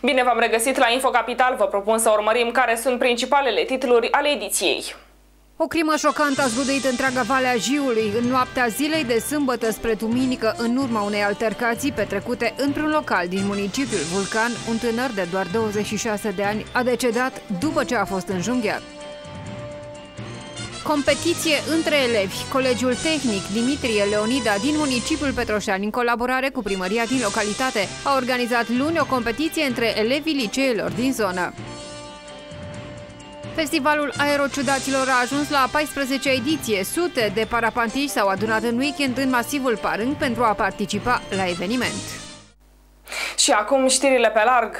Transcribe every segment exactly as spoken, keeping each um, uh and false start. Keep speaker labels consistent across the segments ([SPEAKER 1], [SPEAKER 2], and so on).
[SPEAKER 1] Bine v-am regăsit la Info Capital. Vă propun să urmărim care sunt principalele titluri ale ediției.
[SPEAKER 2] O crimă șocantă a zguduit întreaga Valea Jiului în noaptea zilei de sâmbătă spre duminică, în urma unei altercații petrecute într-un local din municipiul Vulcan. Un tânăr de doar douăzeci și șase de ani a decedat după ce a fost înjunghiat. Competiție între elevi. Colegiul Tehnic Dimitrie Leonida din municipiul Petroșani, în colaborare cu primăria din localitate, a organizat luni o competiție între elevii liceelor din zonă. Festivalul Aerociudaților a ajuns la a paisprezecea ediție. Sute de parapantiști s-au adunat în weekend în masivul Parâng pentru a participa la eveniment.
[SPEAKER 1] Și acum știrile pe larg.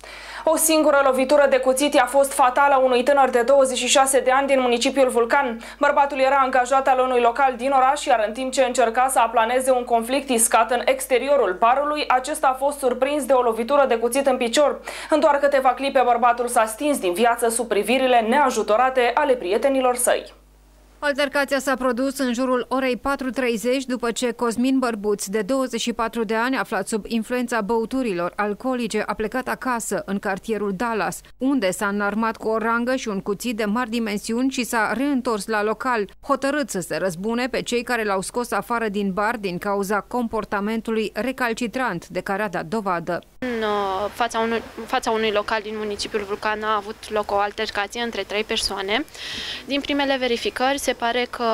[SPEAKER 1] O singură lovitură de cuțit a fost fatală unui tânăr de douăzeci și șase de ani din municipiul Vulcan. Bărbatul era angajat al unui local din oraș, iar în timp ce încerca să aplaneze un conflict iscat în exteriorul barului, acesta a fost surprins de o lovitură de cuțit în picior. În doar câteva clipe, bărbatul s-a stins din viață sub privirile neajutorate ale prietenilor săi.
[SPEAKER 2] Altercația s-a produs în jurul orei patru treizeci după ce Cosmin Bărbuț, de douăzeci și patru de ani, aflat sub influența băuturilor alcoolice, a plecat acasă în cartierul Dallas, unde s-a înarmat cu o rangă și un cuțit de mari dimensiuni și s-a reîntors la local, hotărât să se răzbune pe cei care l-au scos afară din bar din cauza comportamentului recalcitrant de care a dat dovadă.
[SPEAKER 3] În fața unui, fața unui local din municipiul Vulcan a avut loc o altercație între trei persoane. Din primele verificări se pare că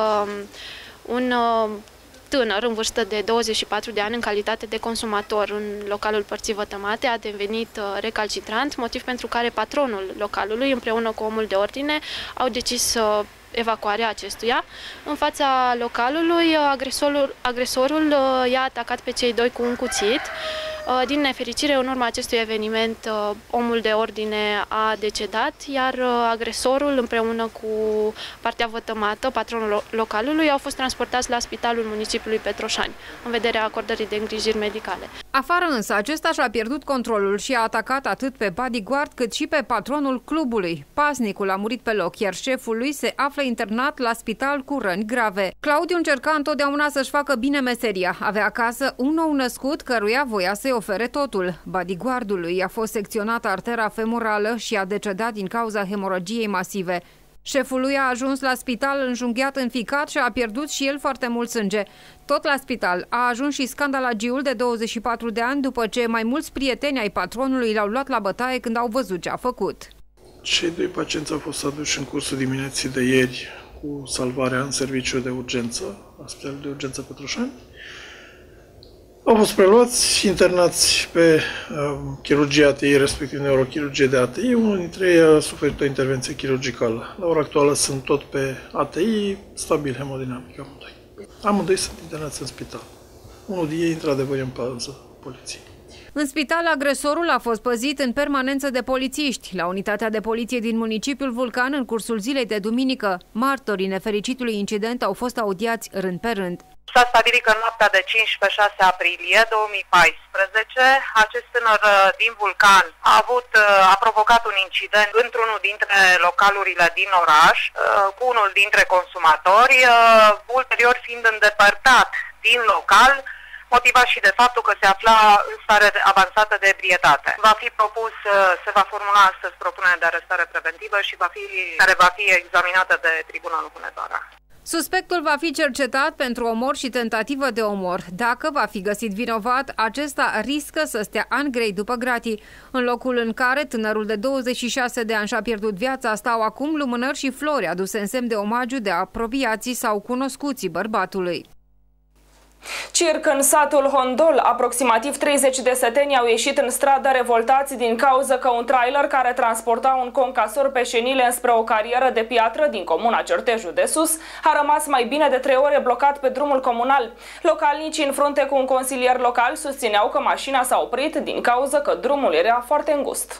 [SPEAKER 3] un tânăr în vârstă de douăzeci și patru de ani, în calitate de consumator în localul Părții Vătămate, a devenit recalcitrant, motiv pentru care patronul localului, împreună cu omul de ordine, au decis evacuarea acestuia. În fața localului, agresorul, agresorul i-a atacat pe cei doi cu un cuțit. Din nefericire, în urma acestui eveniment, omul de ordine a decedat, iar agresorul, împreună cu partea vătămată, patronul localului, au fost transportați la spitalul municipiului Petroșani, în vederea acordării de îngrijiri medicale.
[SPEAKER 2] Afară însă, acesta și-a pierdut controlul și a atacat atât pe bodyguard cât și pe patronul clubului. Pasnicul a murit pe loc, iar șeful lui se află internat la spital cu răni grave. Claudiu încerca întotdeauna să-și facă bine meseria. Avea acasă un nou născut căruia voia să-i ofere totul. Bodyguardului a fost secționată artera femorală și a decedat din cauza hemoragiei masive. Șeful lui a ajuns la spital înjunghiat în ficat și a pierdut și el foarte mult sânge. Tot la spital a ajuns și scandalagiul de douăzeci și patru de ani după ce mai mulți prieteni ai patronului l-au luat la bătaie când au văzut ce a făcut.
[SPEAKER 4] Cei doi pacienți au fost aduși în cursul dimineții de ieri cu salvarea în serviciu de urgență, la Spitalul de Urgență Petroșani. Au fost preluați, internați pe uh, chirurgie A T I, respectiv neurochirurgie de A T I. Unul dintre ei a suferit o intervenție chirurgicală. La ora actuală sunt tot pe A T I, stabil hemodinamic amândoi. Amândoi sunt internați în spital. Unul din ei, într-adevăr, în pază poliției.
[SPEAKER 2] În spital, agresorul a fost păzit în permanență de polițiști. La unitatea de poliție din municipiul Vulcan, în cursul zilei de duminică, martorii nefericitului incident au fost audiați rând pe rând.
[SPEAKER 5] S-a stabilit că în noaptea de cincisprezece șase aprilie două mii paisprezece, acest tânăr din Vulcan a avut, a provocat un incident într-unul dintre localurile din oraș cu unul dintre consumatori, ulterior fiind îndepărtat din local, motivat și de faptul că se afla în stare avansată de ebrietate. Va fi propus, se va formula astăzi propunere de arestare preventivă și va fi, care va fi examinată de Tribunalul Hunedoara.
[SPEAKER 2] Suspectul va fi cercetat pentru omor și tentativă de omor. Dacă va fi găsit vinovat, acesta riscă să stea ani grei după gratii. În locul în care tânărul de douăzeci și șase de ani și-a pierdut viața, stau acum lumânări și flori aduse în semn de omagiu de apropiații sau cunoscuții bărbatului.
[SPEAKER 1] Circ în satul Hondol. Aproximativ treizeci de săteni au ieșit în stradă revoltați din cauza că un trailer care transporta un concasor pe șenile înspre o carieră de piatră din comuna Certejul de Sus a rămas mai bine de trei ore blocat pe drumul comunal. Localnicii, în frunte cu un consilier local, susțineau că mașina s-a oprit din cauza că drumul era foarte îngust.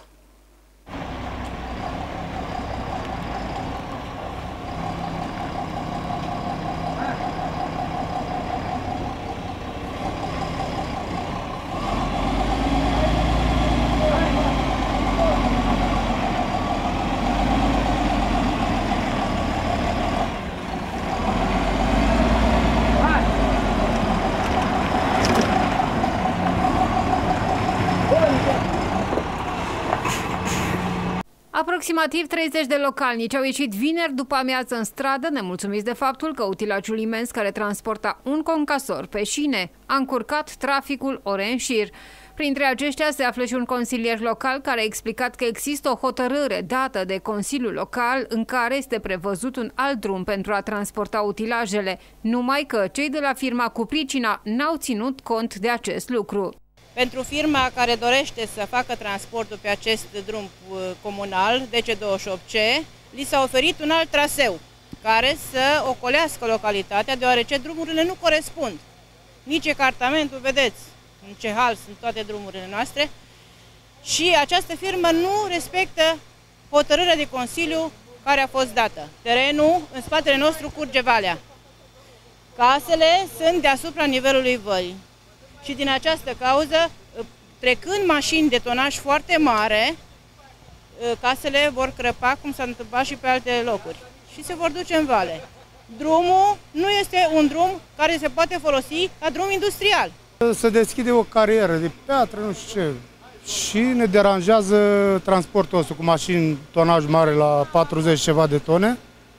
[SPEAKER 2] Aproximativ treizeci de localnici au ieșit vineri după amiază în stradă, nemulțumiți de faptul că utilajul imens care transporta un concasor pe șine a încurcat traficul ore în șir. Printre aceștia se află și un consilier local care a explicat că există o hotărâre dată de Consiliul Local în care este prevăzut un alt drum pentru a transporta utilajele, numai că cei de la firma cu pricina n-au ținut cont de acest lucru.
[SPEAKER 6] Pentru firma care dorește să facă transportul pe acest drum comunal, D C douăzeci și opt C, li s-a oferit un alt traseu care să ocolească localitatea, deoarece drumurile nu corespund. Nici ecartamentul, vedeți în ce hal sunt toate drumurile noastre, și această firmă nu respectă hotărârea de Consiliu care a fost dată. Terenul în spatele nostru curge valea. Casele sunt deasupra nivelului văii. Și din această cauză, trecând mașini de tonaj foarte mare, casele vor crăpa, cum s-a întâmplat și pe alte locuri, și se vor duce în vale. Drumul nu este un drum care se poate folosi ca drum industrial.
[SPEAKER 7] Se deschide o carieră de piatră, nu știu ce, și ne deranjează transportul ăsta cu mașini tonaj mare la patruzeci ceva de tone.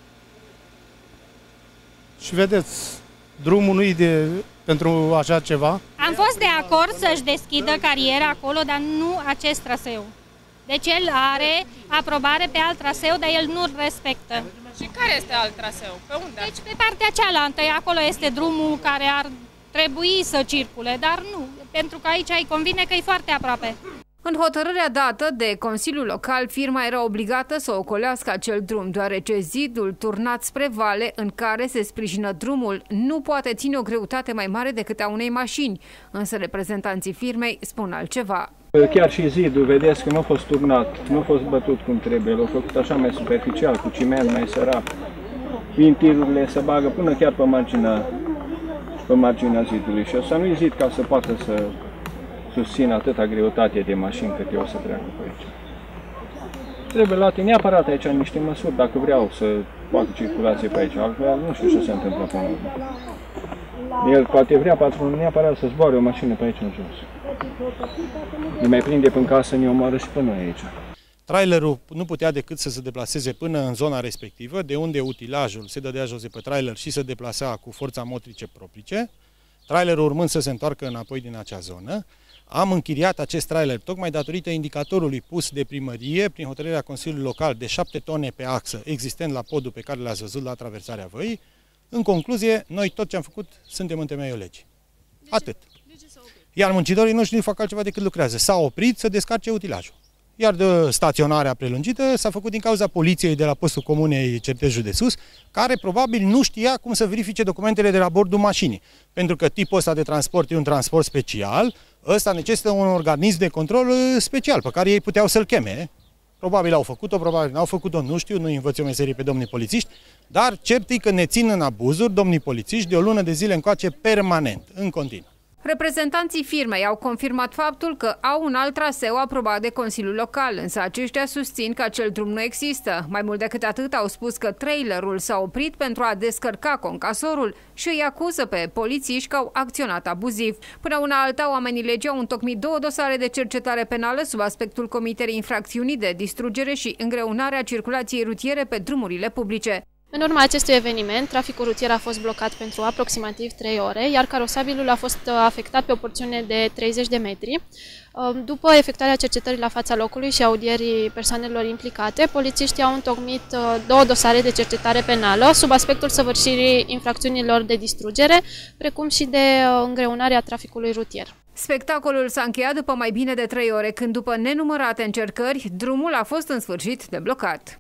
[SPEAKER 7] Și vedeți, drumul nu e de pentru așa ceva.
[SPEAKER 8] Am fost de acord să-și deschidă cariera acolo, dar nu acest traseu. Deci el are aprobare pe alt traseu, dar el nu-l respectă.
[SPEAKER 1] Și care este alt traseu? Pe unde?
[SPEAKER 8] Deci pe partea cealaltă, acolo este drumul care ar trebui să circule, dar nu, pentru că aici îi convine că e foarte aproape.
[SPEAKER 2] În hotărârea dată de Consiliul Local, firma era obligată să ocolească acel drum, deoarece zidul turnat spre vale în care se sprijină drumul nu poate ține o greutate mai mare decât a unei mașini, însă reprezentanții firmei spun altceva.
[SPEAKER 9] Chiar și zidul, vedeți că nu a fost turnat, nu a fost bătut cum trebuie, l-au făcut așa mai superficial, cu ciment mai sărac. Vintilurile se bagă până chiar pe marginea, pe marginea zidului și ăsta nu e zid ca să poată să susțin atâta greutate de mașini cât eu o să treacă pe aici. Trebuie luate neapărat aici niște măsuri dacă vreau să facă circulație pe aici, altfel nu știu ce se întâmplă până la urmă. El poate vrea patronul neapărat să zboare o mașină pe aici în jos. Ne mai prinde până casă, ne omoară și până aici.
[SPEAKER 10] Trailerul nu putea decât să se deplaseze până în zona respectivă, de unde utilajul se dădea jos de pe trailer și se deplasa cu forța motrice proprice, trailerul urmând să se întoarcă înapoi din acea zonă. Am închiriat acest trailer tocmai datorită indicatorului pus de primărie prin hotărârea Consiliului Local de șapte tone pe axă, existent la podul pe care l-ați văzut la traversarea văii. În concluzie, noi tot ce am făcut suntem în temeiul legii. Atât. Iar muncitorii noștri nu fac altceva decât lucrează. S-au oprit să descarce utilajul. Iar de staționarea prelungită s-a făcut din cauza poliției de la postul comunei Certejul de Sus, care probabil nu știa cum să verifice documentele de la bordul mașinii. Pentru că tipul ăsta de transport e un transport special, ăsta necesită un organism de control special pe care ei puteau să-l cheme. Probabil au făcut-o, probabil n-au făcut-o, nu știu, nu învăț eu meserii pe domnii polițiști, dar cert e că ne țin în abuzuri domnii polițiști de o lună de zile încoace permanent, în continuu.
[SPEAKER 2] Reprezentanții firmei au confirmat faptul că au un alt traseu aprobat de Consiliul Local, însă aceștia susțin că acel drum nu există. Mai mult decât atât, au spus că trailerul s-a oprit pentru a descărca concasorul și îi acuză pe polițiști că au acționat abuziv. Până una alta, oamenii legii au întocmit două dosare de cercetare penală sub aspectul comiterii infracțiunii de distrugere și îngreunarea circulației rutiere pe drumurile publice.
[SPEAKER 3] În urma acestui eveniment, traficul rutier a fost blocat pentru aproximativ trei ore, iar carosabilul a fost afectat pe o porțiune de treizeci de metri. După efectuarea cercetării la fața locului și audierii persoanelor implicate, polițiștii au întocmit două dosare de cercetare penală sub aspectul săvârșirii infracțiunilor de distrugere, precum și de îngreunarea traficului rutier.
[SPEAKER 2] Spectacolul s-a încheiat după mai bine de trei ore, când după nenumărate încercări, drumul a fost în sfârșit deblocat.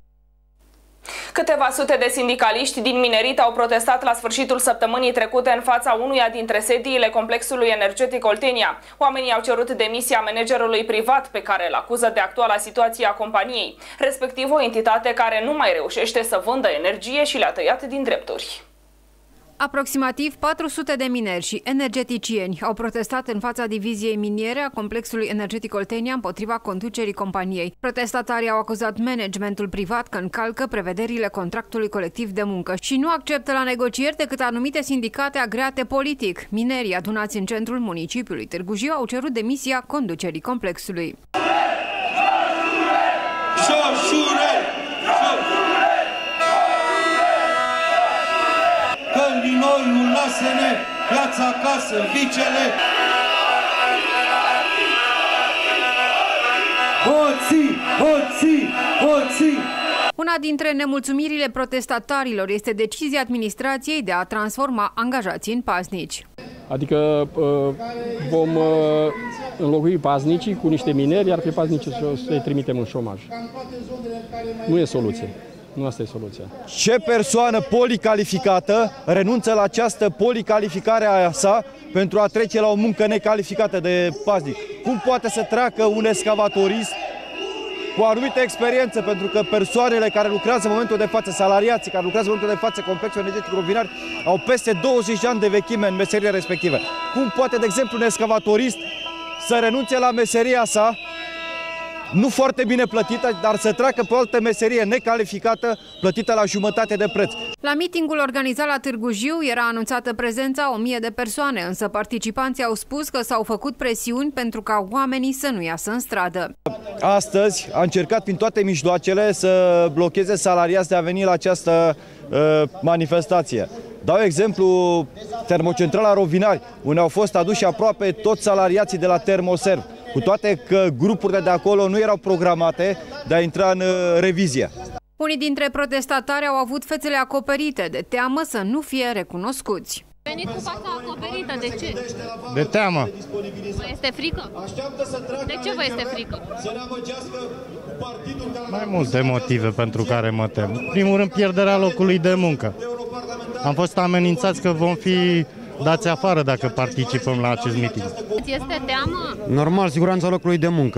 [SPEAKER 1] Câteva sute de sindicaliști din minerit au protestat la sfârșitul săptămânii trecute în fața unuia dintre sediile complexului energetic Oltenia. Oamenii au cerut demisia managerului privat pe care îl acuză de actuala situație a companiei, respectiv o entitate care nu mai reușește să vândă energie și le-a tăiat din drepturi.
[SPEAKER 2] Aproximativ patru sute de mineri și energeticieni au protestat în fața diviziei miniere a complexului energetic Oltenia împotriva conducerii companiei. Protestatarii au acuzat managementul privat că încalcă prevederile contractului colectiv de muncă și nu acceptă la negocieri decât anumite sindicate agreate politic. Minerii adunați în centrul municipiului Târgu Jiu au cerut demisia conducerii complexului.
[SPEAKER 11] Joșure! Noiul, lasă-ne, ia-ți acasă, vicele! Hoții, hoții, hoții!
[SPEAKER 2] Una dintre nemulțumirile protestatarilor este decizia administrației de a transforma angajații în paznici.
[SPEAKER 12] Adică vom înlocui paznicii cu niște mineri, iar pe paznicii să-i trimitem în șomaj. Nu e soluție. Nu asta e soluția.
[SPEAKER 13] Ce persoană policalificată renunță la această policalificare a sa pentru a trece la o muncă necalificată de paznic? Cum poate să treacă un excavatorist cu o anumită experiență, pentru că persoanele care lucrează în momentul de față, salariații care lucrează în momentul de față complexul energetic rovinar, au peste douăzeci de ani de vechime în meseria respectivă. Cum poate, de exemplu, un excavatorist să renunțe la meseria sa, nu foarte bine plătită, dar să treacă pe o altă meserie necalificată, plătită la jumătate de preț?
[SPEAKER 2] La mitingul organizat la Târgu Jiu era anunțată prezența o mie de persoane, însă participanții au spus că s-au făcut presiuni pentru ca oamenii să nu iasă în stradă.
[SPEAKER 13] Astăzi a încercat prin toate mijloacele să blocheze salariați de a veni la această uh, manifestație. Dau exemplu termocentrala Rovinari, unde au fost aduși aproape toți salariații de la Termoserv, cu toate că grupurile de acolo nu erau programate de a intra în revizie.
[SPEAKER 2] Unii dintre protestatari au avut fețele acoperite de teamă să nu fie recunoscuți.
[SPEAKER 14] Venit cu fața acoperită, de ce?
[SPEAKER 7] De teamă.
[SPEAKER 14] Vă este frică? De ce vă este frică?
[SPEAKER 7] Mai multe motive pentru care mă tem. În primul rând, pierderea locului de muncă. Am fost amenințați că vom fi dați afară dacă participăm la acest meeting.
[SPEAKER 14] Este teamă?
[SPEAKER 15] Normal, siguranța locului de muncă.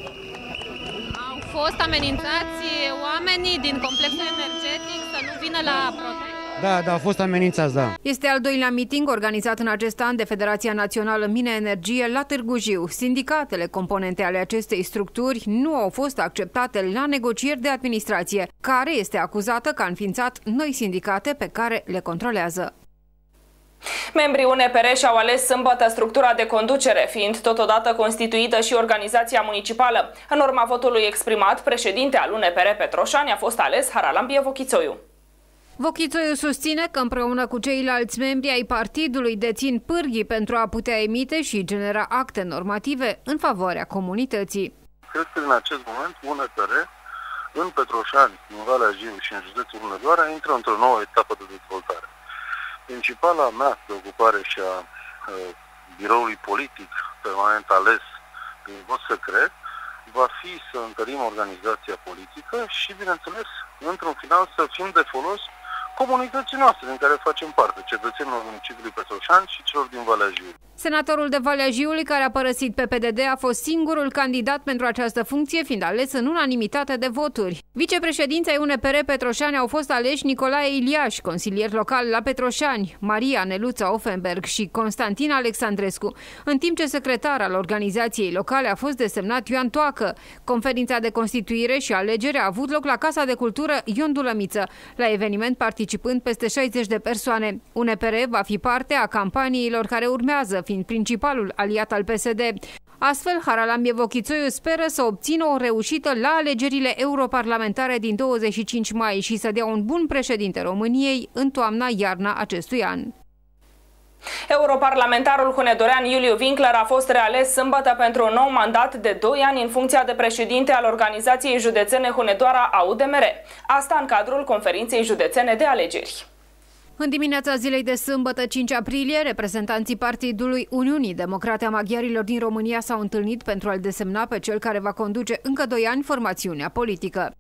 [SPEAKER 14] Au fost amenințați oamenii din complexul energetic să nu vină la protest?
[SPEAKER 15] Da, da, au fost amenințați, da.
[SPEAKER 2] Este al doilea meeting organizat în acest an de Federația Națională Mine Energie la Târgu Jiu. Sindicatele componente ale acestei structuri nu au fost acceptate la negocieri de administrație, care este acuzată că a înființat noi sindicate pe care le controlează.
[SPEAKER 1] Membrii U N P R și-au ales sâmbătă structura de conducere, fiind totodată constituită și organizația municipală. În urma votului exprimat, președinte al U N P R Petroșani a fost ales Haralambie Vochițoiu.
[SPEAKER 2] Vochițoiu susține că împreună cu ceilalți membri ai partidului dețin pârghii pentru a putea emite și genera acte normative în favoarea comunității.
[SPEAKER 16] Cred că în acest moment U N P R în Petroșani, în Valea Jiu și în județul Hunedoara intră într-o nouă etapă de dezvoltare. Principala mea preocupare și a uh, biroului politic permanent ales prin vot secret va fi să întărim organizația politică și, bineînțeles, într-un final să fim de folos comunității noastre din care facem parte, cetățenilor municipiului Petroșani și celor din Valea Jiului.
[SPEAKER 2] Senatorul de Valea Jiului, care a părăsit P P D D, a fost singurul candidat pentru această funcție, fiind ales în unanimitate de voturi. Vicepreședinții U N P R Petroșani au fost aleși Nicolae Iliaș, consilier local la Petroșani, Maria Neluța Offenberg și Constantin Alexandrescu, în timp ce secretar al organizației locale a fost desemnat Ioan Toacă. Conferința de constituire și alegere a avut loc la Casa de Cultură Ion Dulămiță, la eveniment participând peste șaizeci de persoane. U N P R va fi parte a campaniilor care urmează, fiind principalul aliat al P S D. Astfel, Haralambie Vochițoiu speră să obțină o reușită la alegerile europarlamentare din douăzeci și cinci mai și să dea un bun președinte României în toamna-iarna acestui an.
[SPEAKER 1] Europarlamentarul hunedorean Iuliu Winkler a fost reales sâmbătă pentru un nou mandat de doi ani în funcția de președinte al Organizației Județene Hunedoara A U D M R. Asta în cadrul Conferinței Județene de Alegeri.
[SPEAKER 2] În dimineața zilei de sâmbătă, cinci aprilie, reprezentanții Partidului Uniunii Democrate a Maghiarilor din România s-au întâlnit pentru a-l desemna pe cel care va conduce încă doi ani formațiunea politică.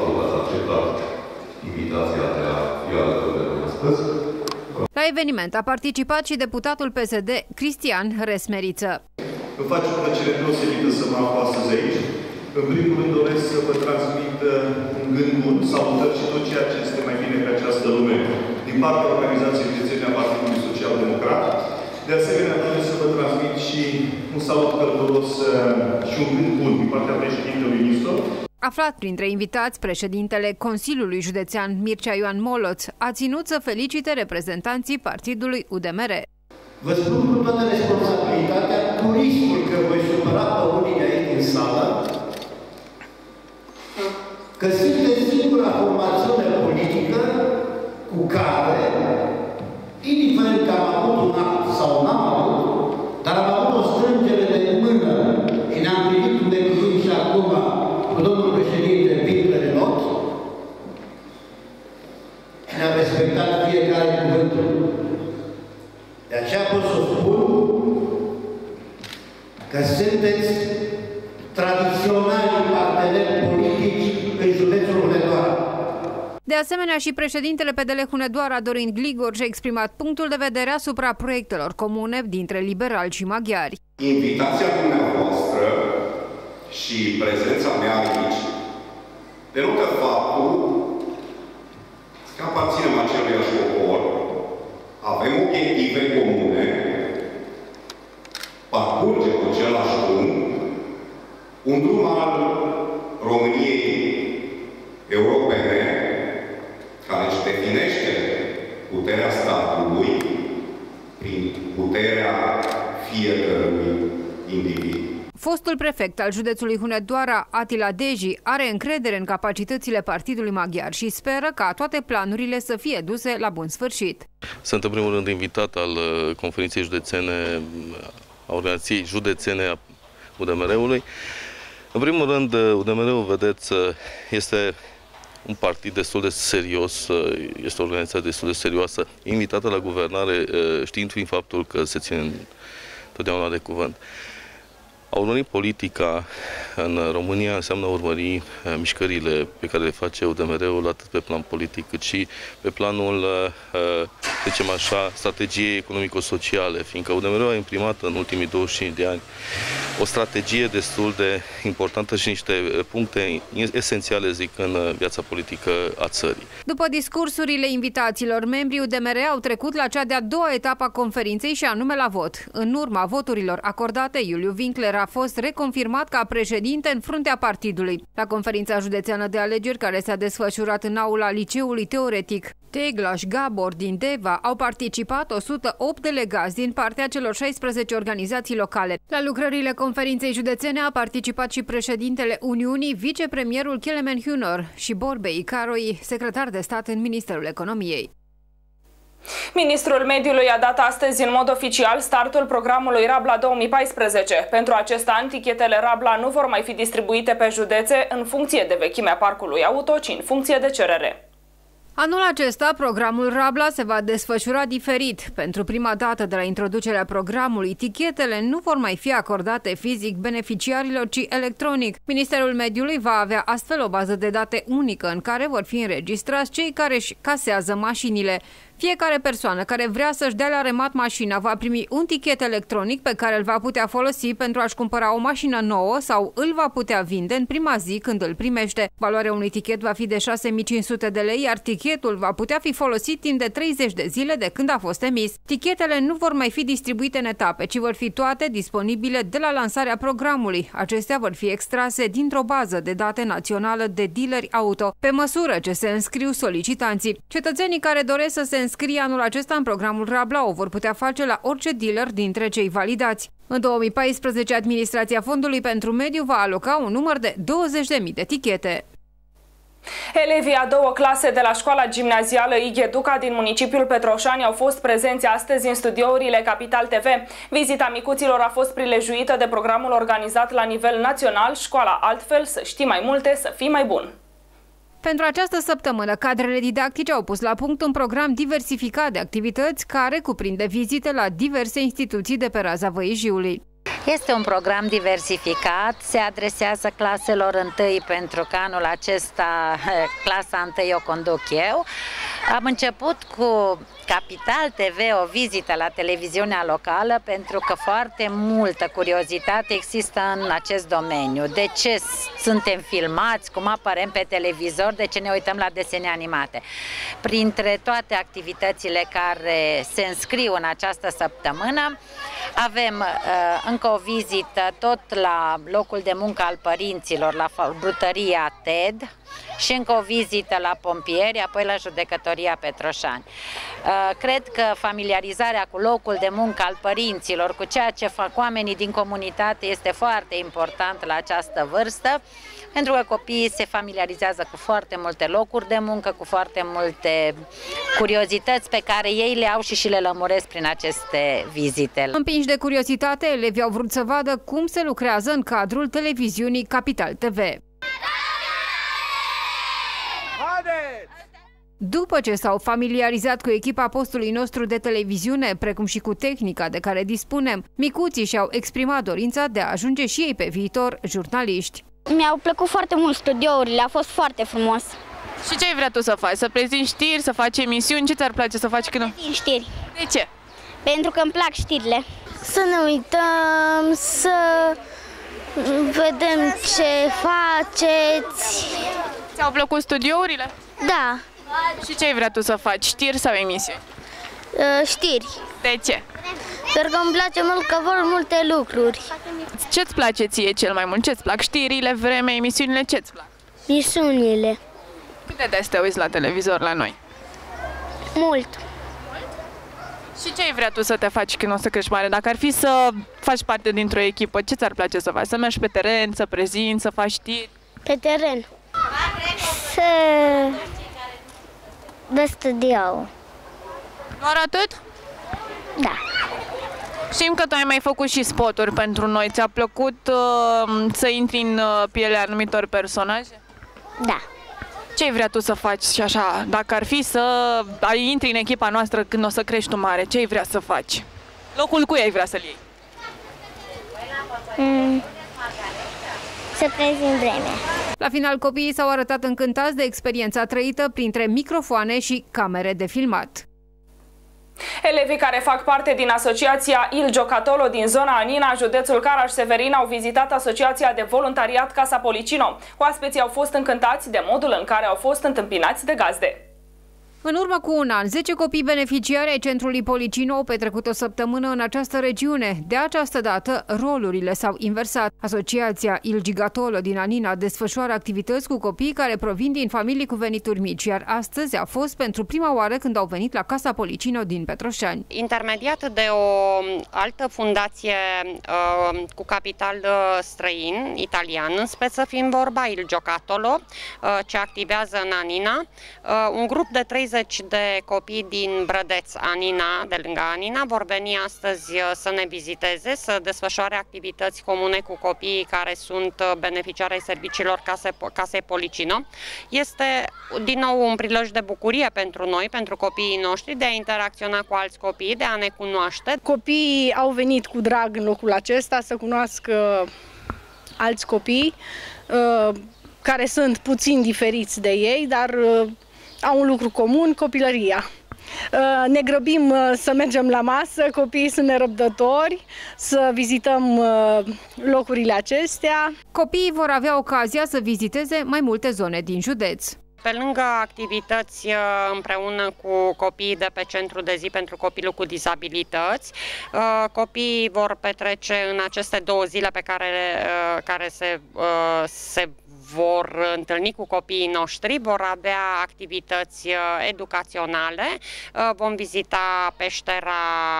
[SPEAKER 2] La eveniment a participat și deputatul P S D, Cristian Resmeriță.
[SPEAKER 17] Îmi face o plăcere deosebită să mă aflu astăzi aici. În primul rând doresc să vă transmit un gând bun, salutări și tot ceea ce este mai bine pe această lume din partea Organizației Județene a Partidului Social Democrat. De asemenea, doresc să vă transmit și un salut călduros și un gând bun din partea președintelui Nisto.
[SPEAKER 2] Aflat printre invitați, președintele Consiliului Județean Mircea Ioan Moloț a ținut să felicite reprezentanții Partidului U D M R.
[SPEAKER 18] Vă spun cu toată responsabilitatea, cu riscul că voi supăra pe unii de aici din sală, că sunteți singura formațiune politică cu care, respectat fiecare cuvântul. De aceea pot să spun că sunteți tradiționali parteneri politici în județul Hunedoara.
[SPEAKER 2] De asemenea, și președintele P D L Hunedoara, Dorin Gligor, și-a exprimat punctul de vedere asupra proiectelor comune dintre liberali și maghiari.
[SPEAKER 19] Invitația dumneavoastră și prezența mea aici denotă faptul că aparținem aceluiași popor, avem obiective comune, parcurgem același drum, un drum al României europene, care își definește puterea statului prin puterea fiecărui individ.
[SPEAKER 2] Fostul prefect al județului Hunedoara, Atila Deji, are încredere în capacitățile Partidului Maghiar și speră ca toate planurile să fie duse la bun sfârșit.
[SPEAKER 20] Sunt în primul rând invitat al conferinței județene, a organizației județene a U D M R-ului. În primul rând, U D M R-ul, vedeți, este un partid destul de serios, este o organizație destul de serioasă, invitată la guvernare, știind fiind faptul că se ține totdeauna de cuvânt. A urmări politica în România înseamnă a urmări mișcările pe care le face U D M R-ul atât pe plan politic cât și pe planul, să zicem așa, strategiei economico-sociale, fiindcă U D M R-ul a imprimat în ultimii douăzeci și cinci de ani o strategie destul de importantă și niște puncte esențiale, zic, în viața politică a țării.
[SPEAKER 2] După discursurile invitaților, membrii U D M R au trecut la cea de-a doua etapă a conferinței și anume la vot. În urma voturilor acordate, Iuliu Winkler a fost reconfirmat ca președinte în fruntea partidului. La conferința județeană de alegeri, care s-a desfășurat în aula Liceului Teoretic Teglaș Gabor din Deva, au participat o sută opt delegați din partea celor șaisprezece organizații locale. La lucrările conferinței județene a participat și președintele Uniunii, vicepremierul Kelemen Hunor și Borbei Caroi, secretar de stat în Ministerul Economiei.
[SPEAKER 1] Ministrul Mediului a dat astăzi în mod oficial startul programului Rabla două mii paisprezece. Pentru acest an, tichetele Rabla nu vor mai fi distribuite pe județe în funcție de vechimea parcului auto, ci în funcție de cerere.
[SPEAKER 2] Anul acesta, programul Rabla se va desfășura diferit. Pentru prima dată de la introducerea programului, tichetele nu vor mai fi acordate fizic beneficiarilor, ci electronic. Ministerul Mediului va avea astfel o bază de date unică în care vor fi înregistrați cei care își casează mașinile. Fiecare persoană care vrea să-și dea la remat mașina va primi un tichet electronic pe care îl va putea folosi pentru a-și cumpăra o mașină nouă sau îl va putea vinde în prima zi când îl primește. Valoarea unui tichet va fi de șase mii cinci sute de lei, iar tichetul va putea fi folosit timp de treizeci de zile de când a fost emis. Tichetele nu vor mai fi distribuite în etape, ci vor fi toate disponibile de la lansarea programului. Acestea vor fi extrase dintr-o bază de date națională de dealeri auto, pe măsură ce se înscriu solicitanții. Cetățenii care doresc să se înscrie anul acesta în programul Rabla o vor putea face la orice dealer dintre cei validați. În două mii paisprezece, Administrația Fondului pentru Mediu va aloca un număr de douăzeci de mii de tichete.
[SPEAKER 1] Elevii a două clase de la școala gimnazială Igheduca din municipiul Petroșani au fost prezenți astăzi în studiourile Capital T V. Vizita micuților a fost prilejuită de programul organizat la nivel național Școala Altfel, să știi mai multe, să fii mai bun.
[SPEAKER 2] Pentru această săptămână, cadrele didactice au pus la punct un program diversificat de activități care cuprinde vizite la diverse instituții de pe raza Văijiului.
[SPEAKER 21] Este un program diversificat, se adresează claselor întâi, pentru că anul acesta clasa întâi o conduc eu. Am început cu Capital T V, o vizită la televiziunea locală, pentru că foarte multă curiozitate există în acest domeniu. De ce suntem filmați, cum apărăm pe televizor, de ce ne uităm la desene animate. Printre toate activitățile care se înscriu în această săptămână, avem uh, încă o vizită tot la locul de muncă al părinților, la brutăria T E D, și încă o vizită la pompieri, apoi la judecătoria Petroșani. Cred că familiarizarea cu locul de muncă al părinților, cu ceea ce fac oamenii din comunitate, este foarte important la această vârstă, pentru că copiii se familiarizează cu foarte multe locuri de muncă, cu foarte multe curiozități pe care ei le au și și le lămuresc prin aceste vizite.
[SPEAKER 2] Împinși de curiozitate, elevii au vrut să vadă cum se lucrează în cadrul televiziunii Capital T V. După ce s-au familiarizat cu echipa postului nostru de televiziune, precum și cu tehnica de care dispunem, micuții și-au exprimat dorința de a ajunge și ei pe viitor jurnaliști.
[SPEAKER 4] Mi-au plăcut foarte mult studiourile, a fost foarte frumos.
[SPEAKER 1] Și ce ai vrea tu să faci? Să prezinți știri, să faci emisiuni? Ce ți-ar place să faci când nu?
[SPEAKER 4] Prezint știri.
[SPEAKER 1] De ce?
[SPEAKER 4] Pentru că îmi plac știrile. Să ne uităm, să vedem ce faceți.
[SPEAKER 1] Ți-au plăcut studiourile?
[SPEAKER 4] Da.
[SPEAKER 1] Și ce ai vrea tu să faci? Știri sau emisiuni?
[SPEAKER 4] Uh, știri.
[SPEAKER 1] De ce?
[SPEAKER 4] Pentru că îmi place mult că vor multe lucruri.
[SPEAKER 1] Ce-ți place ție cel mai mult? Ce-ți plac? Știrile, vreme, emisiunile? Ce-ți plac?
[SPEAKER 4] Emisiunile.
[SPEAKER 1] Cât de des te uiți la televizor la noi?
[SPEAKER 4] Mult.
[SPEAKER 1] Și ce ai vrea tu să te faci când o să crești mare? Dacă ar fi să faci parte dintr-o echipă, ce ți-ar place să faci? Să mergi pe teren, să prezinți, să faci știri?
[SPEAKER 4] Pe teren. Să vă studiau.
[SPEAKER 1] Doar atât?
[SPEAKER 4] Da.
[SPEAKER 1] Știm că tu ai mai făcut și spoturi pentru noi. Ți-a plăcut uh, să intri în uh, pielea anumitor personaje?
[SPEAKER 4] Da.
[SPEAKER 1] Ce ai vrea tu să faci și așa? Dacă ar fi să intri în echipa noastră când o să crești tu mare, ce ai vrea să faci? Locul cui ai vrea să-l iei?
[SPEAKER 4] Mm. Să prezint vremea.
[SPEAKER 2] La final, copiii s-au arătat încântați de experiența trăită printre microfoane și camere de filmat.
[SPEAKER 1] Elevii care fac parte din asociația Il Giocattolo din zona Anina, județul Caraș-Severin, au vizitat asociația de voluntariat Casa Policino. Oaspeții au fost încântați de modul în care au fost întâmpinați de gazde.
[SPEAKER 2] În urmă cu un an, zece copii beneficiari ai centrului Policino au petrecut o săptămână în această regiune. De această dată, rolurile s-au inversat. Asociația Il Giocattolo din Anina desfășoară activități cu copii care provin din familii cu venituri mici, iar astăzi a fost pentru prima oară când au venit la Casa Policino din Petroșani.
[SPEAKER 22] Intermediat de o altă fundație uh, cu capital uh, străin, italian, în speță fiind vorba Il Giocattolo, uh, ce activează în Anina, uh, un grup de treizeci de copii din Brădeț, Anina, de lângă Anina, vor veni astăzi să ne viziteze, să desfășoare activități comune cu copiii care sunt beneficiari ai serviciilor case, Casei Policino. Este din nou un prilej de bucurie pentru noi, pentru copiii noștri, de a interacționa cu alți copii, de a ne cunoaște.
[SPEAKER 23] Copiii au venit cu drag în locul acesta să cunoască alți copii care sunt puțin diferiți de ei, dar au un lucru comun, copilăria. Ne grăbim să mergem la masă, copiii sunt nerăbdători, să vizităm locurile acestea.
[SPEAKER 2] Copiii vor avea ocazia să viziteze mai multe zone din județ.
[SPEAKER 22] Pe lângă activități împreună cu copiii de pe Centrul de Zi pentru Copilul cu Dizabilități, copiii vor petrece în aceste două zile pe care, care se, se vor întâlni cu copiii noștri, vor avea activități educaționale, vom vizita peștera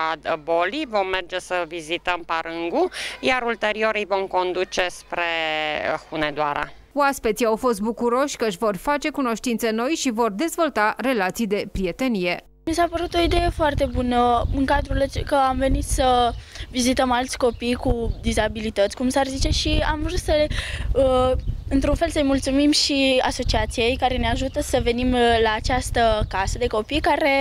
[SPEAKER 22] Bolii, vom merge să vizităm Parângu, iar ulterior îi vom conduce spre Hunedoara.
[SPEAKER 2] Oaspeții au fost bucuroși că își vor face cunoștințe noi și vor dezvolta relații de prietenie.
[SPEAKER 24] Mi s-a părut o idee foarte bună în cadrul că am venit să vizităm alți copii cu dizabilități, cum s-ar zice, și am vrut să, uh, într-un fel, să-i mulțumim și asociației care ne ajută să venim la această casă de copii care,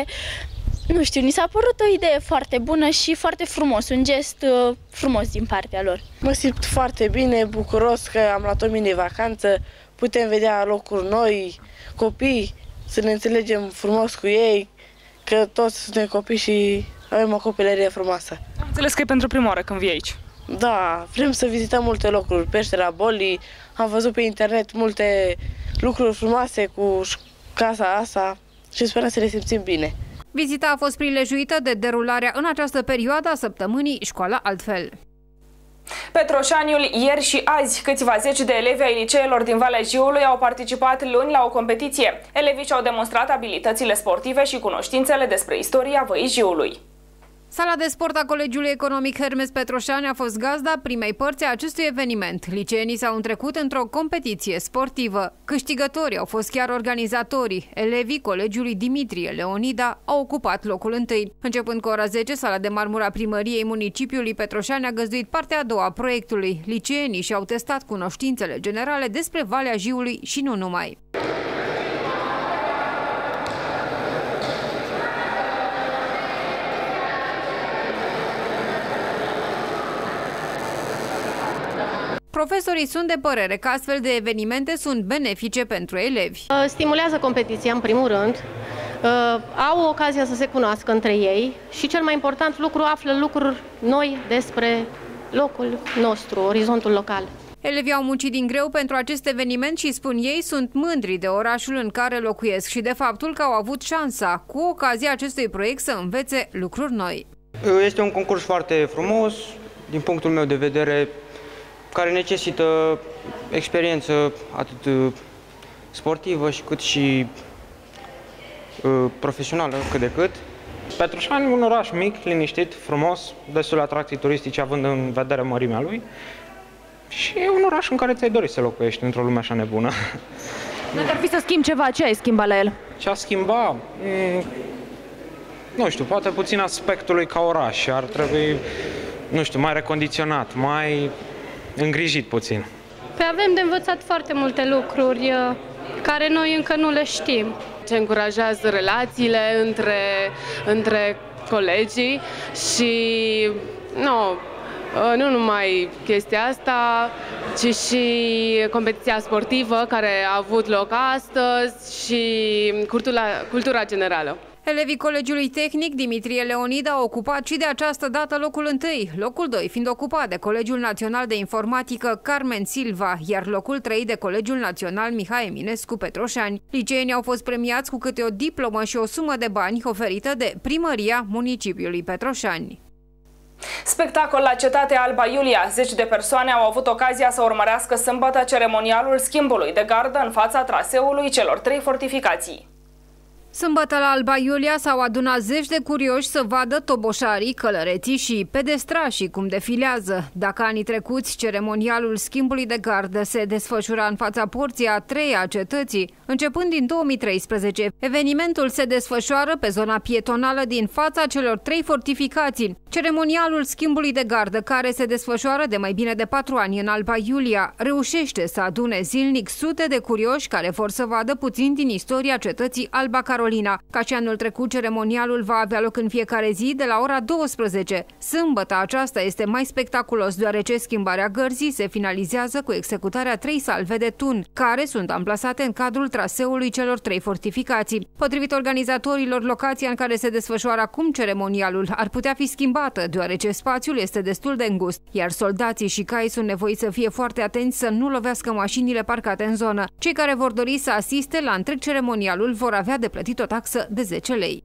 [SPEAKER 24] nu știu, ni s-a părut o idee foarte bună și foarte frumos, un gest uh, frumos din partea lor.
[SPEAKER 25] Mă simt foarte bine, bucuros că am luat o mini-vacanță, putem vedea locuri noi, copii, să ne înțelegem frumos cu ei, că toți suntem copii și avem o copilărie frumoasă.
[SPEAKER 1] Am înțeles că e pentru prima oară când vii aici.
[SPEAKER 25] Da, vrem să vizităm multe locuri, peștera Bolii, am văzut pe internet multe lucruri frumoase cu casa asta și sperăm să ne simțim bine.
[SPEAKER 2] Vizita a fost prilejuită de derularea în această perioadă a săptămânii Școala Altfel.
[SPEAKER 1] Petroșaniul, ieri și azi, câțiva zeci de elevi ai liceelor din Valea Jiului au participat luni la o competiție. Elevii și-au demonstrat abilitățile sportive și cunoștințele despre istoria Văii Jiului.
[SPEAKER 2] Sala de sport a Colegiului Economic Hermes Petroșani a fost gazda primei părți a acestui eveniment. Liceenii s-au întrecut într-o competiție sportivă. Câștigătorii au fost chiar organizatorii. Elevii Colegiului Dimitrie Leonida au ocupat locul întâi. Începând cu ora zece, sala de marmură a primăriei municipiului Petroșani a găzduit partea a doua a proiectului. Liceenii și-au testat cunoștințele generale despre Valea Jiului și nu numai. Profesorii sunt de părere că astfel de evenimente sunt benefice pentru elevi.
[SPEAKER 14] Stimulează competiția în primul rând, au ocazia să se cunoască între ei și cel mai important lucru, află lucruri noi despre locul nostru, orizontul local.
[SPEAKER 2] Elevii au muncit din greu pentru acest eveniment și, spun ei, sunt mândri de orașul în care locuiesc și de faptul că au avut șansa, cu ocazia acestui proiect, să învețe lucruri noi.
[SPEAKER 5] Este un concurs foarte frumos, din punctul meu de vedere, care necesită experiență atât sportivă și cât și uh, profesională, cât de cât.
[SPEAKER 6] Petroșani, un oraș mic, liniștit, frumos, destul de atracții turistice, având în vedere mărimea lui. Și e un oraș în care ți-ai dori să locuiești într-o lume așa nebună.
[SPEAKER 8] Dacă ar fi să schimbi ceva, ce ai schimba la el?
[SPEAKER 6] Ce a schimba? Mm, nu știu, poate puțin aspectului ca oraș. Ar trebui, nu știu, mai recondiționat, mai îngrijit puțin.
[SPEAKER 14] Păi avem de învățat foarte multe lucruri care noi încă nu le știm.
[SPEAKER 9] Ce încurajează relațiile între, între colegii și nu, nu numai chestia asta, ci și competiția sportivă care a avut loc astăzi și cultura, cultura generală.
[SPEAKER 2] Elevii Colegiului Tehnic Dimitrie Leonid au ocupat și de această dată locul întâi, locul doi fiind ocupat de Colegiul Național de Informatică Carmen Silva, iar locul trei de Colegiul Național Mihai Eminescu Petroșani. Liceenii au fost premiați cu câte o diplomă și o sumă de bani oferită de Primăria Municipiului Petroșani.
[SPEAKER 1] Spectacol la Cetatea Alba Iulia. Zeci de persoane au avut ocazia să urmărească sâmbătă ceremonialul schimbului de gardă în fața traseului celor trei fortificații.
[SPEAKER 2] Sâmbătă la Alba Iulia s-au adunat zeci de curioși să vadă toboșarii, călăreții și pedestrașii cum defilează. Dacă anii trecuți ceremonialul schimbului de gardă se desfășura în fața porții a treia a cetății, începând din două mii treisprezece, evenimentul se desfășoară pe zona pietonală din fața celor trei fortificații. Ceremonialul schimbului de gardă, care se desfășoară de mai bine de patru ani în Alba Iulia, reușește să adune zilnic sute de curioși care vor să vadă puțin din istoria cetății Alba Carolina. Ca și anul trecut, ceremonialul va avea loc în fiecare zi de la ora douăsprezece. Sâmbătă aceasta este mai spectaculos, deoarece schimbarea gărzii se finalizează cu executarea trei salve de tun, care sunt amplasate în cadrul traseului celor trei fortificații. Potrivit organizatorilor, locația în care se desfășoară acum ceremonialul ar putea fi schimbată, deoarece spațiul este destul de îngust, iar soldații și caii sunt nevoiți să fie foarte atenți să nu lovească mașinile parcate în zonă. Cei care vor dori să asiste la întreg ceremonialul vor avea de plătit o taxă de zece lei.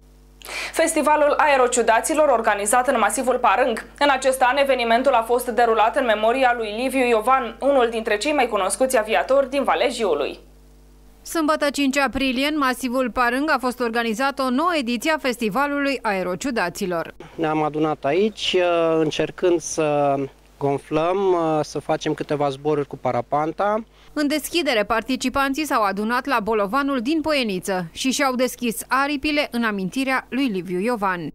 [SPEAKER 1] Festivalul Aerociudaților, organizat în masivul Parâng. În acest an, evenimentul a fost derulat în memoria lui Liviu Iovan, unul dintre cei mai cunoscuți aviatori din Valea Jiului.
[SPEAKER 2] Sâmbătă cinci aprilie, în masivul Parâng a fost organizată o nouă ediție a Festivalului Aerociudaților.
[SPEAKER 10] Ne-am adunat aici încercând să gonflăm, să facem câteva zboruri cu parapanta.
[SPEAKER 2] În deschidere, participanții s-au adunat la bolovanul din Poieniță și și-au deschis aripile în amintirea lui Liviu Iovan.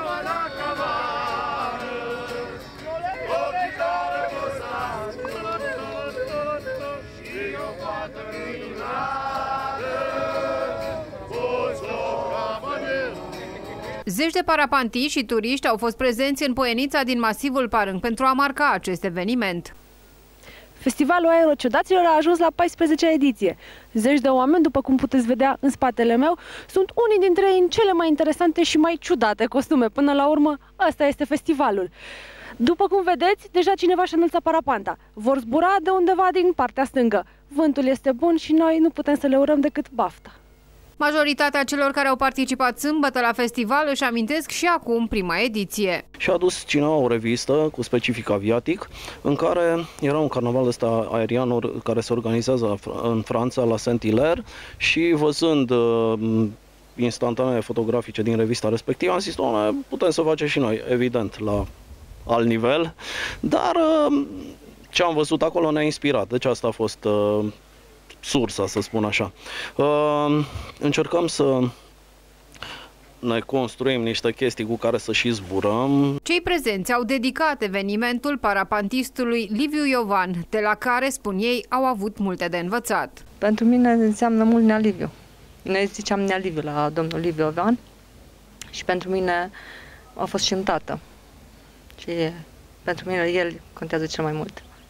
[SPEAKER 2] Zeci de parapantiști și turiști au fost prezenți în Poienița din masivul Parâng pentru a marca acest eveniment.
[SPEAKER 8] Festivalul Aerociudaților a ajuns la paisprezecea ediție. Zeci de oameni, după cum puteți vedea în spatele meu, sunt unii dintre ei în cele mai interesante și mai ciudate costume. Până la urmă, ăsta este festivalul. După cum vedeți, deja cineva și-a înălțat parapanta. Vor zbura de undeva din partea stângă. Vântul este bun și noi nu putem să le urăm decât baftă.
[SPEAKER 2] Majoritatea celor care au participat sâmbătă la festival își amintesc și acum prima ediție.
[SPEAKER 26] Și-a adus cineva o revistă cu specific aviatic, în care era un carnaval ăsta aerian care se organizează în Franța, la Saint-Hilaire, și văzând uh, instantanee fotografice din revista respectivă, am zis, doamne, putem să facem și noi, evident, la alt nivel, dar uh, ce am văzut acolo ne-a inspirat, deci asta a fost uh, sursa, să spun așa. Uh, încercăm să ne construim niște chestii cu care să și zburăm.
[SPEAKER 2] Cei prezenți au dedicat evenimentul parapantistului Liviu Iovan, de la care, spun ei, au avut multe de învățat.
[SPEAKER 27] Pentru mine înseamnă mult Nea Liviu. Noi ziceam Nea Liviu la domnul Liviu Iovan și pentru mine a fost și un tată. Și pentru mine el contează cel mai mult.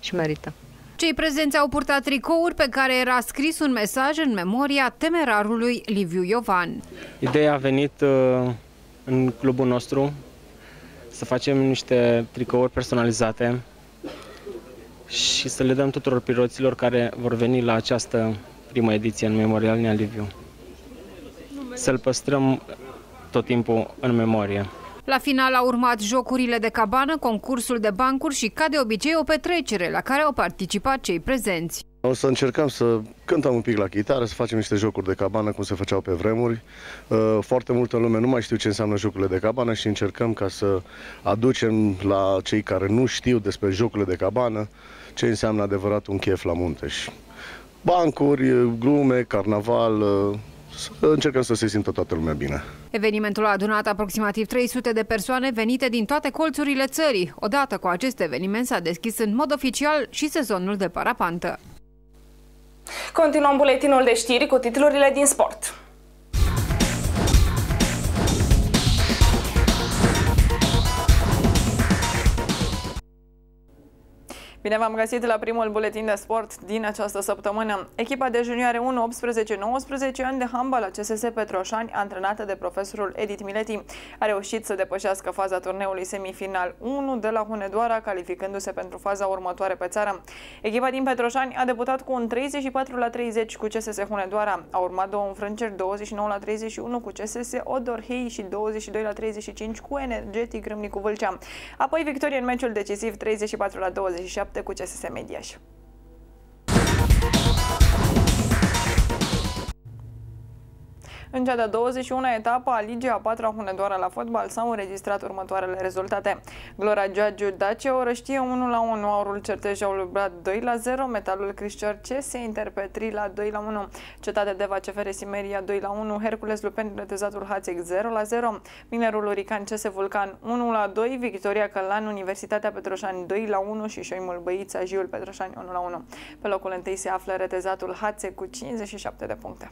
[SPEAKER 27] și merită.
[SPEAKER 2] Cei prezenți au purtat tricouri pe care era scris un mesaj în memoria temerarului Liviu Iovan.
[SPEAKER 3] Ideea a venit uh, în clubul nostru să facem niște tricouri personalizate și să le dăm tuturor piloților care vor veni la această primă ediție în Memorial Nea Liviu. Să-l păstrăm tot timpul în memorie.
[SPEAKER 2] La final au urmat jocurile de cabană, concursul de bancuri și, ca de obicei, o petrecere la care au participat cei prezenți.
[SPEAKER 7] O să încercăm să cântăm un pic la chitară, să facem niște jocuri de cabană, cum se făceau pe vremuri. Foarte multă lume nu mai știu ce înseamnă jocurile de cabană și încercăm ca să aducem la cei care nu știu despre jocurile de cabană ce înseamnă adevărat un chef la munte. Și bancuri, glume, carnaval, să încercăm să se simtă toată lumea bine.
[SPEAKER 2] Evenimentul a adunat aproximativ trei sute de persoane venite din toate colțurile țării. Odată cu acest eveniment s-a deschis în mod oficial și sezonul de parapantă.
[SPEAKER 1] Continuăm buletinul de știri cu titlurile din sport. Bine v-am găsit la primul buletin de sport din această săptămână. Echipa de junioare unu optsprezece nouăsprezece ani de handbal la C S S Petroșani, antrenată de profesorul Edith Mileti, a reușit să depășească faza turneului semifinal unu de la Hunedoara, calificându-se pentru faza următoare pe țară. Echipa din Petroșani a debutat cu un treizeci și patru la treizeci cu C S S Hunedoara. A urmat două înfrângeri, douăzeci și nouă la treizeci și unu cu C S S Odorhei și douăzeci și doi la treizeci și cinci cu Energetic Râmnicu Vâlcea. Apoi victorie în meciul decisiv treizeci și patru la douăzeci și șapte cu C S S Mediaș. În cea de-a douăzeci și una etapă a Ligii a patra Hunedoara la fotbal s-au înregistrat următoarele rezultate. Glora Giagiu Dacia Orăștie unu la unu, Aurul Certeș au lucrat doi la zero, Metalul Crișor C S Interpetri la doi la unu, Cetate Deva C F R Simeria doi la unu, Hercules Lupeni Retezatul Hațeg zero la zero, Minerul Urican C S Vulcan unu la doi, Victoria Călan Universitatea Petroșani doi la unu și Șoimul Băița Jiul Petroșani unu la unu. Pe locul întâi se află Retezatul Hațeg cu cincizeci și șapte de puncte.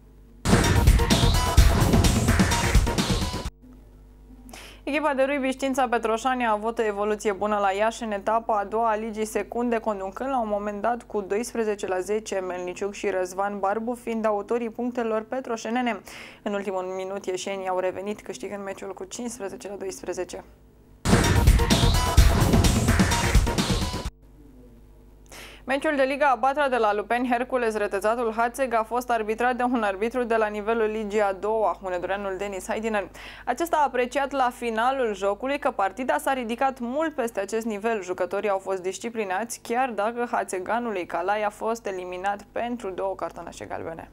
[SPEAKER 1] Echipa de rugby Știința Petroșani a avut o evoluție bună la Iași în etapa a doua a Ligii Secunde, conducând la un moment dat cu doisprezece la zece, Melniciuc și Răzvan Barbu fiind autorii punctelor petroșenene. În ultimul minut ieșenii au revenit, câștigând meciul cu cincisprezece la doisprezece. Meciul de Liga a patra de la Lupeni Hercules Retezatul Hațeg a fost arbitrat de un arbitru de la nivelul Ligii a doua, hunedoreanul Denis Haidiner. Acesta a apreciat la finalul jocului că partida s-a ridicat mult peste acest nivel. Jucătorii au fost disciplinați, chiar dacă hațeganului Calai a fost eliminat pentru două cartonașe galbene.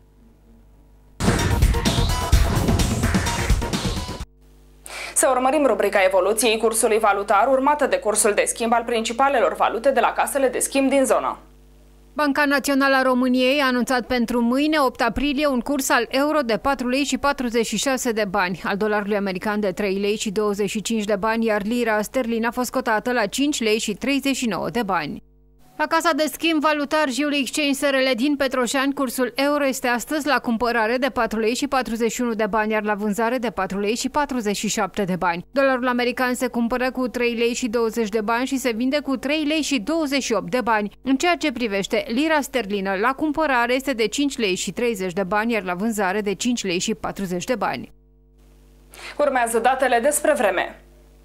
[SPEAKER 1] Să urmărim rubrica evoluției cursului valutar, urmată de cursul de schimb al principalelor valute de la casele de schimb din zonă.
[SPEAKER 2] Banca Națională a României a anunțat pentru mâine, opt aprilie, un curs al euro de patru lei și patruzeci și șase de bani, al dolarului american de trei lei și douăzeci și cinci de bani, iar lira sterlină a fost cotată la cinci lei și treizeci și nouă de bani. La casa de schimb valutar Jiul Exchange S R L din Petroșani, cursul euro este astăzi la cumpărare de patru lei și patruzeci și unu de bani, iar la vânzare de patru lei și patruzeci și șapte de bani. Dolarul american se cumpără cu trei lei și douăzeci de bani și se vinde cu trei lei și douăzeci și opt de bani. În ceea ce privește lira sterlină, la cumpărare este de cinci lei și treizeci de bani, iar la vânzare de cinci lei și patruzeci de bani.
[SPEAKER 1] Urmează datele despre vreme.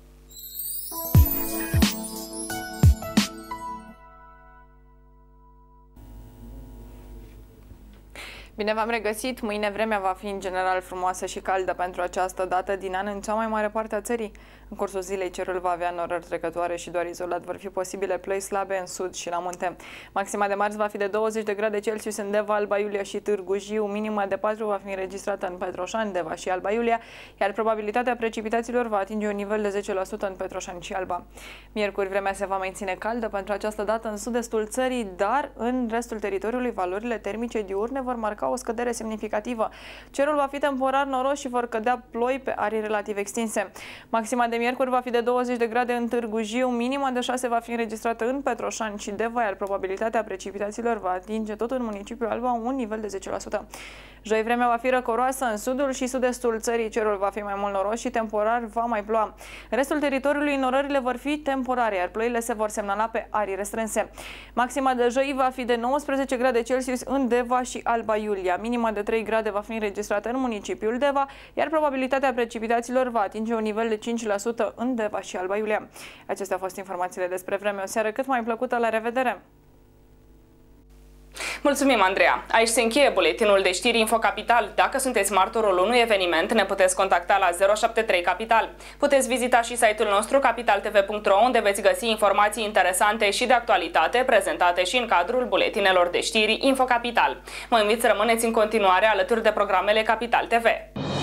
[SPEAKER 1] Bine v-am regăsit! Mâine vremea va fi în general frumoasă și caldă pentru această dată din an în cea mai mare parte a țării. În cursul zilei cerul va avea norări trecătoare și doar izolat vor fi posibile ploi slabe în sud și la munte. Maxima de marți va fi de douăzeci de grade Celsius în Deva, Alba Iulia și Târgu Jiu, minima de patru va fi înregistrată în Petroșani, Deva și Alba Iulia, iar probabilitatea precipitațiilor va atinge un nivel de zece la sută în Petroșani și Alba. Miercuri vremea se va menține caldă pentru această dată în sud-estul țării, dar în restul teritoriului valorile termice diurne vor marca marca o scădere semnificativă. Cerul va fi temporar noros și vor cădea ploi pe arii relativ extinse. Maxima de miercuri va fi de douăzeci de grade în Târgu Jiu, minima de șase va fi înregistrată în Petroșani și Deva, iar probabilitatea precipitațiilor va atinge tot în municipiul Alba un nivel de zece la sută. Joi vremea va fi răcoroasă în sudul și sud-estul țării, cerul va fi mai mult noros și temporar va mai ploua. În restul teritoriului norările vor fi temporare, iar ploile se vor semnala pe arii restrânse. Maxima de joi va fi de nouăsprezece grade Celsius în Deva și Alba Iulia. Minima de trei grade va fi înregistrată în municipiul Deva, iar probabilitatea precipitațiilor va atinge un nivel de cinci la sută în Deva și Alba Iulia. Acestea au fost informațiile despre vreme. O seară cât mai plăcută, la revedere!
[SPEAKER 11] Mulțumim, Andreea! Aici se încheie buletinul de știri Infocapital. Dacă sunteți martorul unui eveniment, ne puteți contacta la zero șapte trei Capital. Puteți vizita și site-ul nostru capital t v punct r o, unde veți găsi informații interesante și de actualitate, prezentate și în cadrul buletinelor de știri Infocapital. Mă invit să rămâneți în continuare alături de programele Capital T V.